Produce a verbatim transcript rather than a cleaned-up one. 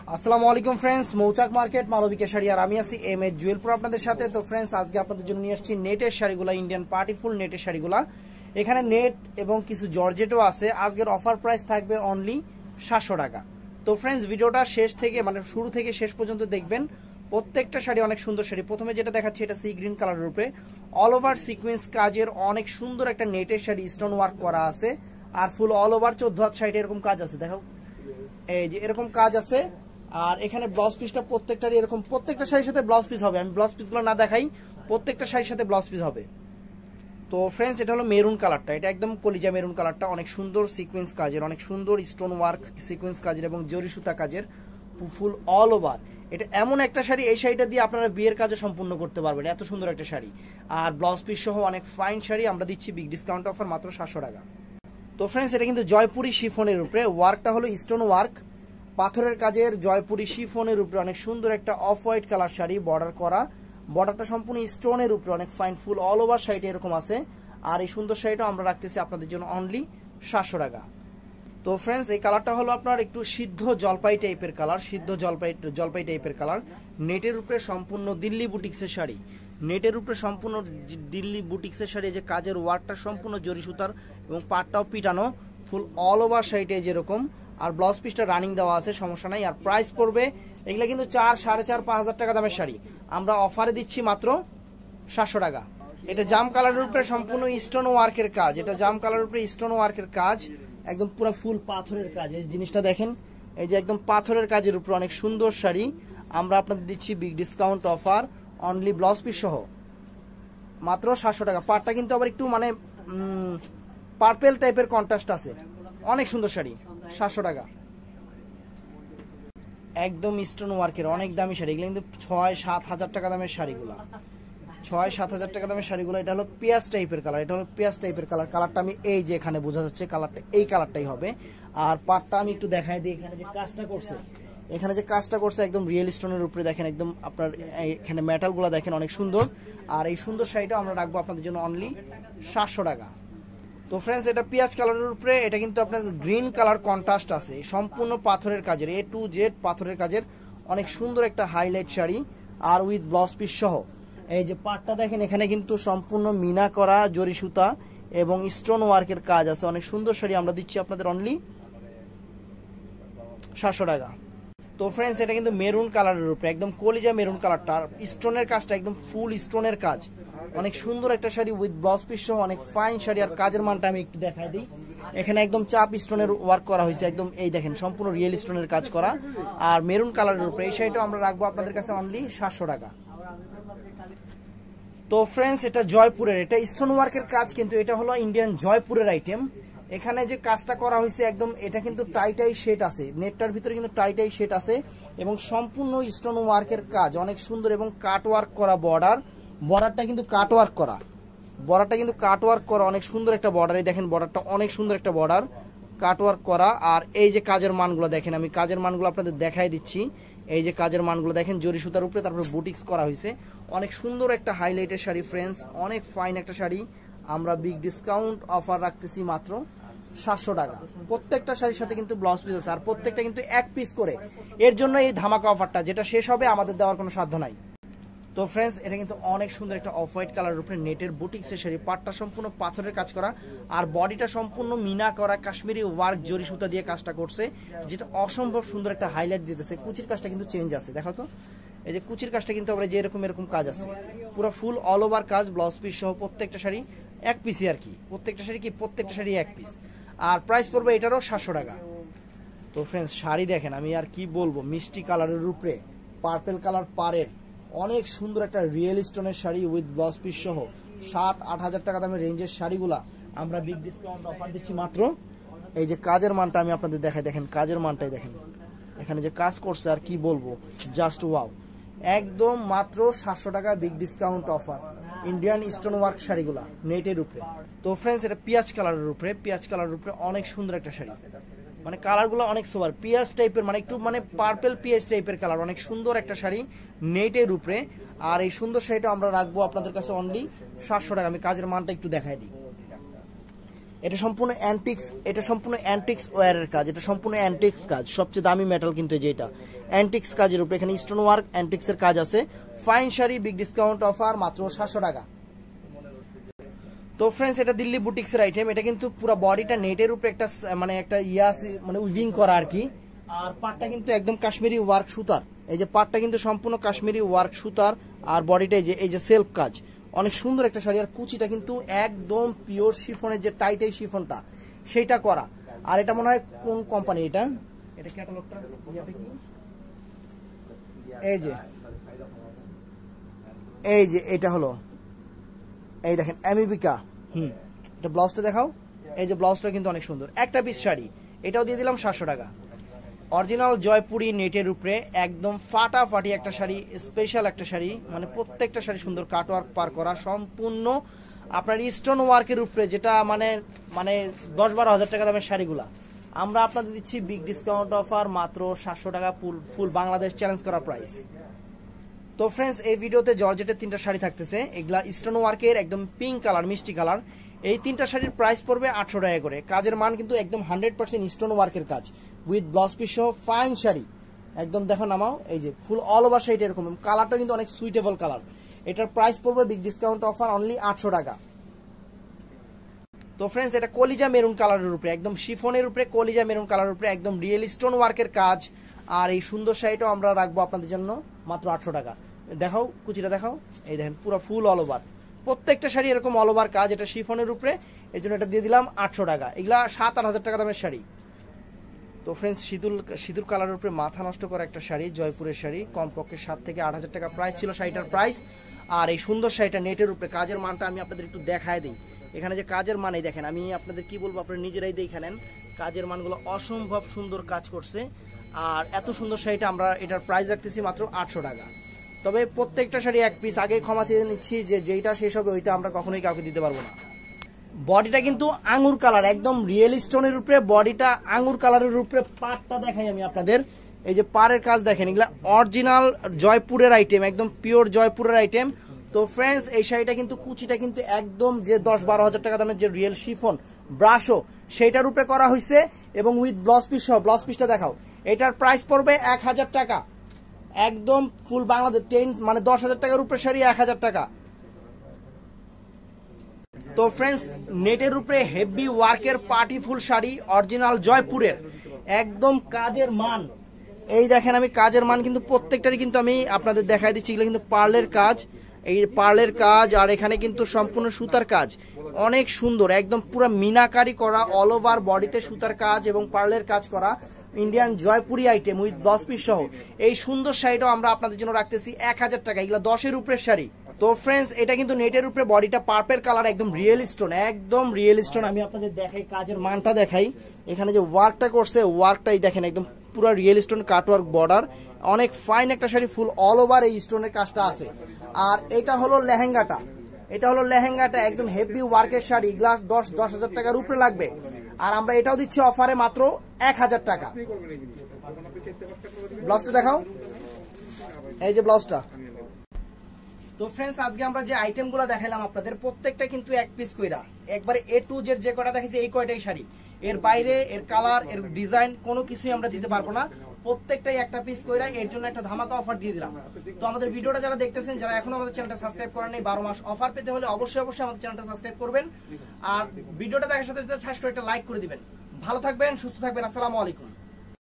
আসসালামু আলাইকুম ফ্রেন্ডস, মৌচাক মার্কেট মালবিকা শাড়ি আর আমি আছি এম এ জুয়েলপুর আপনাদের সাথে। তো ফ্রেন্ডস, আজকে আপনাদের জন্য নিয়ে আসছি নেটের শাড়িগুলা, ইন্ডিয়ান পার্টিফুল নেটের শাড়িগুলা। এখানে নেট এবং কিছু জর্জেটও আছে। আজকের অফার প্রাইস থাকবে অনলি সাতশো টাকা। তো ফ্রেন্ডস, ভিডিওটা শেষ থেকে মানে শুরু থেকে শেষ পর্যন্ত দেখবেন। প্রত্যেকটা শাড়ি অনেক সুন্দর শাড়ি। প্রথমে যেটা দেখাচ্ছি এটা সি গ্রিন কালারের উপরে অল ওভার সিকোয়েন্স কাজের অনেক সুন্দর একটা নেটের শাড়ি, স্টোন ওয়ার্ক করা আছে আর ফুল অল ওভার চোদ্দ হাত সাইডে এরকম কাজ আছে। দেখো এই যে এরকম কাজ আছে। আর এখানে ব্লাউজ পিসটা প্রত্যেকটারই এরকম, প্রত্যেকটা শাড়ির সাথে ব্লাউজ পিস হবে। আমি ব্লাউজ পিসগুলো না দেখাই, প্রত্যেকটা শাড়ির সাথে ব্লাউজ পিস হবে। তো ফ্রেন্ডস, এটা হলো মেরুন কালারটা, এটা একদম কলিজা মেরুন কালারটা, অনেক সুন্দর সিকোয়েন্স কাজের, অনেক সুন্দর স্টোন ওয়ার্ক সিকোয়েন্স কাজের এবং জরি সুতা কাজের ফুল অল ওভার। এটা এমন একটা শাড়ি, এই শাড়িটা দিয়ে আপনারা বিয়ের কাজও সম্পূর্ণ করতে পারবেন, এত সুন্দর একটা শাড়ি। আর ব্লাউজ পিস সহ অনেক ফাইন শাড়ি আমরা দিচ্ছি বিগ ডিসকাউন্ট অফার মাত্র সাতশো টাকা। তো ফ্রেন্ডস, এটা কিন্তু জয়পুরি শিফনের উপরে, ওয়ার্কটা হলো স্টোন ওয়ার্ক পাথরের কাজের, জয়পুরি শিফনের উপরে অনেক সুন্দর একটা off white colour sari, border করা, বর্ডারটা সম্পূর্ণ স্টোনের উপরে অনেক ফাইন ফুল অল ওভার শাড়িটা এরকম আছে। আর এই সুন্দর শাড়িটা আমরা রাখতেছি আপনাদের জন্য অনলি সাতশো টাকা। তো ফ্রেন্ডস, এই কালারটা হলো আপনার একটু সিদ্ধ জলপাই টাইপের কালার, সিদ্ধ জলপাই জলপাই টাইপের কালার। নেটের উপরে সম্পূর্ণ দিল্লি বুটিক্সের শাড়ি, নেটের উপরে সম্পূর্ণ দিল্লি বুটিক্সের শাড়ি, যে কাজের ওয়ার্কটা সম্পূর্ণ জরি সুতার এবং পাটটাও পিটানো ফুল অল ওভার শাড়িটা যেরকম। আর ব্লাউজ পিসটা রানিং দেওয়া আছে, সমস্যা নাই। আর প্রাইস পড়বে এগুলো কিন্তু চার সাড়ে চার পাঁচ হাজার টাকা দামের শাড়ি, আমরা অফারে দিচ্ছি মাত্র সাতশো টাকা। এটা জাম কালারের উপরে সম্পূর্ণ স্টোন ওয়ার্কের কাজ, এটা জাম কালারের উপরে স্টোন ওয়ার্কের কাজ, একদম পুরো ফুল পাথরের কাজ। এই জিনিসটা দেখেন, এই যে একদম পাথরের কাজের উপরে অনেক সুন্দর শাড়ি আমরা আপনাদের দিচ্ছি big discount offer only blouse piece সহ মাত্র সাতশো টাকা। পাটটা কিন্তু আবার একটু মানে পার্পেল টাইপের কন্ট্রাস্ট আছে, অনেক সুন্দর শাড়ি, সাতশো টাকা। একদম স্টোন ওয়ার্কের অনেক দামি শাড়ি, এগুলো কিন্তু ছয় সাত হাজার টাকা দামের শাড়িগুলা, ছয় সাত হাজার টাকা দামের শাড়িগুলো। এটা হলো পেঁয়াজ টাইপের কালার, এটা হলো পেঁয়াজ টাইপের কালার। কালারটা আমি এই যে এখানে বোঝা যাচ্ছে, কালারটা এই কালারটাই হবে। আর পাটটা আমি একটু দেখাই দিই, এখানে যে কাজটা করছে, এখানে যে কাজটা করছে একদম রিয়েল স্টোনের উপরে দেখেন, একদম আপনার এখানে মেটালগুলো দেখেন অনেক সুন্দর। আর এই সুন্দর শাড়িটা আমরা রাখবো আপনাদের জন্য অনলি সাতশো টাকা। তো ফ্রেন্ডস, এটা পেঁয়াজ কালারের উপরে, এটা কিন্তু আপনার গ্রিন কালার কন্ট্রাস্ট আছে, সম্পূর্ণ পাথরের কাজের, এ টু জেড পাথরের কাজের অনেক সুন্দর একটা হাইলাইট শাড়ি আর উইথ ব্লাউজ পিস সহ। এই যে পাটটা দেখেন, এখানে কিন্তু সম্পূর্ণ মিনা করা জরি সুতা এবং স্টোন ওয়ার্কের কাজ আছে, অনেক সুন্দর শাড়ি আমরা দিচ্ছি আপনাদের অনলি সাতশো টাকা। তো ফ্রেন্ডস, এটা কিন্তু মেরুন কালারের উপরে, একদম কলিজা মেরুন কালারটা, স্টোনের কাজটা একদম ফুল স্টোনের কাজ, অনেক সুন্দর একটা শাড়ি উইথ ব্লাউজ পিস সহ অনেক ফাইন শাড়ি। আর কাজের মানটা আমি একটু দেখাই দিই, এখানে একদম চাপ স্টোনের ওয়ার্ক করা হয়েছে, একদম এই দেখেন সম্পূর্ণ রিয়েল স্টোনের কাজ করা আর মেরুন কালারের উপরে। এই শাড়িটা আমরা রাখবো আপনাদের কাছে অনলি সাতশো টাকা। তো ফ্রেন্ডস, এটা জয়পুরের, এটা স্টোন ওয়ার্কের কাজ, কিন্তু এটা হলো ইন্ডিয়ান জয়পুরের আইটেম। এখানে যে কাজটা করা হয়েছে একদম, এটা কিন্তু টাইটাই শেড আছে, নেটটার ভিতরে কিন্তু টাইটাই শেড আছে এবং সম্পূর্ণ স্টোন ওয়ার্কের কাজ অনেক সুন্দর এবং কাট ওয়ার্ক করা বর্ডার, বর্ডারটা কিন্তু কাট ওয়ার্ক করা, বর্ডারটা কিন্তু কাট ওয়ার্ক করা অনেক সুন্দর একটা বর্ডার। এই দেখেন বর্ডারটা অনেক সুন্দর একটা বর্ডার, কাট ওয়ার্ক করা। আর এই যে কাজের মানগুলো দেখেন, আমি কাজের মানগুলো আপনাদের দেখাই দিচ্ছি। এই যে কাজের মানগুলো দেখেন, জরি সুতার উপরে তারপরে বুটিক্স করা হয়েছে, অনেক সুন্দর একটা হাইলাইটের শাড়ি ফ্রেন্ডস, অনেক ফাইন একটা শাড়ি। আমরা বিগ ডিসকাউন্ট অফার রাখতেছি মাত্র সাতশো টাকা। প্রত্যেকটা শাড়ির সাথে কিন্তু ব্লাউজ পিস আছে আর প্রত্যেকটা কিন্তু এক পিস করে, এর জন্য এই ধামাকা অফারটা, যেটা শেষ হবে আমাদের দেওয়ার কোনো সাধ্য নাই। তো ফ্রেন্ডস, এটা কিন্তু অনেক সুন্দর একটা অফ হোয়াইট কালারের উপরে নেটের বুটিক্সের শাড়ি, পাটটা সম্পূর্ণ পাথরের কাজ করা আর বডিটা সম্পূর্ণ মিনা করা কাশ্মীরি ওয়ার্ক জরি সুতা দিয়ে কাজটা করছে, যেটা অসম্ভব সুন্দর একটা হাইলাইট দিতেছে। কুচির কাজটা কিন্তু চেঞ্জ আছে, দেখো তো এই যে কুচির কাজটা কিন্তু আবার যে এরকম এরকম কাজ আছে, পুরো ফুল অল ওভার কাজ ব্লাউজ পিস সহ। প্রত্যেকটা শাড়ি এক পিসই আর কি, প্রত্যেকটা শাড়ি কি প্রত্যেকটা শাড়ি এক পিস। আর প্রাইস পড়বে এটারও সাতশো টাকা। তো ফ্রেন্ডস, শাড়ি দেখেন, আমি আর কি বলবো, মিষ্টি কালারের উপরে পার্পেল কালার পাড়ের অনেক সুন্দর একটা রিয়েল স্টোনের শাড়ি উইথ ব্লাউজ পিস সহ সাত আট হাজার টাকা দামের রেঞ্জের শাড়িগুলা আমরা বিগ ডিসকাউন্ট অফার দিচ্ছি মাত্র। এই যে কাজের মানটা আমি আপনাদের দেখাই, দেখেন কাজের মানটাই দেখেন, এখানে যে কাজ করছে আর কি বলবো, জাস্ট ওয়াও। একদম মাত্র সাতশো টাকা big discount offer Indian stone work শাড়িগুলা নেটের উপরে। তো ফ্রেন্ডস, এটা পেঁয়াজ কালারের উপরে, পেঁয়াজ কালারের উপরে অনেক সুন্দর একটা শাড়ি, মানে কালারগুলো অনেক সুপার পেঁয়াজ টাইপের, মানে একটু মানে পার্পেল পেঁয়াজ টাইপের কালার, অনেক সুন্দর একটা শাড়ি নেটের উপরে। আর এই সুন্দর শাড়িটা আমরা রাখবো আপনাদের কাছে অনলি সাতশো টাকা। আমি কাজের মানটা একটু দেখাই দিই, এটা সম্পূর্ণ অ্যান্টিক্স, এটা সম্পূর্ণ অ্যান্টিক্স ওয়্যারের কাজ, এটা সম্পূর্ণ অ্যান্টিক্স কাজ, সবচেয়ে দামি মেটাল কিন্তু যেটা অ্যান্টিক্স কাজের উপরে, এখানে স্টোন ওয়ার্ক অ্যান্টিক্স এর কাজ আছে। Fine sari, big discount offer, মাত্র সাতশো টাকা। তো ফ্রেন্ডস, এটা দিল্লি বুটিক্সের আইটেম, এটা কিন্তু পুরো বডিটা নেটের উপরে একটা মানে একটা ইয়াস মানে উইভিং করা আর কি। আর পাটটা কিন্তু একদম কাশ্মীরি ওয়ার্ক সুতার, এই যে পাটটা কিন্তু সম্পূর্ণ কাশ্মীরি ওয়ার্ক সুতার, আর বডিটা এই যে এই যে সেলফ কাজ, অনেক সুন্দর একটা শাড়ি। আর কুচিটা কিন্তু একদম পিওর শিফনের যে টাইট এই শিফনটা সেইটা করা। আর এটা মনে হয় কোন কোম্পানি, এটা এটা ক্যাটালগটা কি, এই যে এই যে এটা হলো, এই দেখেন আমিবিকা। হুম, এটা ব্লাউজটা দেখাও, এই যে ব্লাউজটা কিন্তু অনেক সুন্দর, একটা পিস শাড়ি, এটাও দিয়ে দিলাম সাতশো টাকা। অরিজিনাল জয়পুরি নেটের উপরে একদম ফাটাফাটি একটা শাড়ি, স্পেশাল একটা শাড়ি, মানে প্রত্যেকটা শাড়ি সুন্দর কাটওয়ার্ক পার করা, সম্পূর্ণ আপনার স্টোন ওয়ার্কের উপরে, যেটা মানে মানে দশ বারো হাজার টাকা দামের শাড়িগুলা আমরা আপনাদের দিচ্ছি বিগ ডিসকাউন্ট অফার, মাত্র সাতশো টাকা, ফুল ফুল বাংলাদেশ চ্যালেঞ্জ করা প্রাইস। তো ফ্রেন্ডস, এই ভিডিওতে জর্জেটের তিনটা শাড়ি থাকতেছে, এগুলা স্টোন ওয়ার্কের একদম পিঙ্ক কালার, মিষ্টি কালার। এই তিনটা শাড়ির প্রাইস পড়বে আটশো টাকা করে। কাজের মান কিন্তু একদম হান্ড্রেড পার্সেন্ট স্টোন ওয়ার্কের কাজ, উইথ ব্লাউজ পিস সহ ফাইন শাড়ি, একদম দেখো নামাও, এই যে ফুল অল ওভার শাড়িটা এরকম, কালারটা কিন্তু অনেক সুইটেবল কালার। এটার প্রাইস পড়বে বিগ ডিসকাউন্ট অফার অনলি আটশো টাকা। তো ফ্রেন্ডস, এটা কলিজা মেরুন কালারের উপরে, একদম শিফনের উপরে কলিজা মেরুন কালারের উপরে একদম রিয়েল স্টোন ওয়ার্কের কাজ। আর এই সুন্দর শাড়িটাও আমরা রাখবো আপনাদের জন্য মাত্র আটশো টাকা। দেখাও কুচিটা দেখাও, এই দেখেন পুরো ফুল অল ওভার, প্রত্যেকটা শাড়ি এরকম অল ওভার কাজ, এটা শিফনের উপরে, এই জন্য এটা দিয়ে দিলাম আটশো টাকা। এগুলা সাত আট হাজার টাকা দামের শাড়ি। তো ফ্রেন্ডস, সিঁদুর সিঁদুর কালারের উপরে মাথা নষ্ট করা একটা শাড়ি, জয়পুরের শাড়ি, কমপক্ষে সাত থেকে আট হাজার টাকা প্রাইস ছিল শাড়িটার প্রাইস। আর এই সুন্দর শাড়িটা নেটের উপরে, কাজের মানটা আমি আপনাদের একটু দেখায় দিই। এখানে যে কাজের মান, এই দেখেন, আমি আপনাদের কি বলবো, আপনারা নিজেরাই দেখে নেন, কাজের মানগুলো অসম্ভব সুন্দর কাজ করছে। আর এত সুন্দর শাড়িটা আমরা এটার প্রাইস রাখতেছি মাত্র আটশো টাকা। তবে প্রত্যেকটা শাড়ি এক পিস, আগে ক্ষমা চেয়ে নিচ্ছি যে যেইটা শেষ হবে ওইটা আমরা কখনোই কাউকে দিতে পারবো না। বডিটা কিন্তু আঙ্গুর কালার, একদম রিয়েল স্টোনের উপরে বডিটা আঙ্গুর কালারের উপরে। পাড়টা দেখাই আমি আপনাদের, এই যে পাড়ের কাজ দেখেন, এগুলা অরিজিনাল জয়পুরের আইটেম, একদম পিওর জয়পুরের আইটেম। তো ফ্রেন্ডস, এই শাড়িটা কিন্তু কুচিটা কিন্তু একদম যে দশ বারো হাজার টাকা দামের যে রিয়েল শিফন ব্রাশো সেইটার উপরে করা হয়েছে, এবং উইথ ব্লাউজ পিস সহ। ব্লাউজ পিসটা দেখাও, এটার প্রাইস পড়বে এক হাজার টাকা, একদম ফুল বাংলাদেশ টেন মানে দশ হাজার টাকার উপরে শাড়ি এক হাজার টাকা। তো ফ্রেন্ডস, নেটের উপরে হেভি ওয়ার্কের পার্টি ফুল শাড়ি, অরিজিনাল জয়পুরের, একদম কাজের মান, এই দেখেন আমি কাজের মান কিন্তু প্রত্যেকটারই কিন্তু আমি আপনাদের দেখাই দিচ্ছি। এগুলো কিন্তু পার্লের কাজ, এই পার্লের কাজ, আর এখানে কিন্তু সম্পূর্ণ সুতার কাজ, অনেক সুন্দর, একদম পুরো মিনাকারি করা, অল ওভার বডিতে সুতার কাজ এবং পার্লের কাজ করা, Indian Jaipuri item with blouse piece সহ। এই সুন্দর শাড়িটাও আমরা আপনাদের জন্য রাখতেছি এক হাজার টাকা, এগুলো দশের উপরের শাড়ি। তো ফ্রেন্ডস, এটা কিন্তু নেটের উপরে বডিটা পার্পেল কালার, একদম রিয়েল স্টোন, একদম রিয়েল স্টোন। আমি আপনাদের দেখাই, কাজের মানটা দেখাই, এখানে যে ওয়ার্কটা করছে ওয়ার্কটাই দেখেন, একদম পুরো রিয়েল স্টোন কাটওয়ার্ক বর্ডার, অনেক ফাইন একটা শাড়ি, ফুল অল ওভার এই স্টোনের কাজটা আছে। আর এটা হলো লেহেঙ্গাটা, এটা হলো লেহেঙ্গাটা, একদম হেভি ওয়ার্কের শাড়ি, গ্লাস দশ দশ হাজার টাকার উপরে লাগবে। আর আমরা এটাও দিচ্ছি অফারে মাত্র এক হাজার টাকা। ব্লাউজটা দেখাও, এই যে ব্লাউজটা। তো ফ্রেন্ডস, আজকে আমরা যে আইটেমগুলো দেখালাম আপনাদের, প্রত্যেকটা কিন্তু এক পিস কইরা, একবারে এ টু জেড যে কয়টা দেখেছি এই কয়টাই শাড়ি, এর বাইরে এর কালার এর ডিজাইন কোনো কিছুই আমরা দিতে পারবো না, প্রত্যেকটাই একটা পিস কইরা। এর জন্য একটা ধামাকা অফার দিয়ে দিলাম। তো আমাদের ভিডিওটা যারা দেখতেছেন, যারা এখনো আমাদের চ্যানেলটা সাবস্ক্রাইব করেন নাই, বারো মাস অফার পেতে হলে অবশ্যই অবশ্যই আমাদের চ্যানেলটা সাবস্ক্রাইব করবেন, আর ভিডিওটা দেখার সাথে সাথে ঠাস করে একটা লাইক করে দিবেন। ভালো থাকবেন, সুস্থ থাকবেন, আসসালামু আলাইকুম।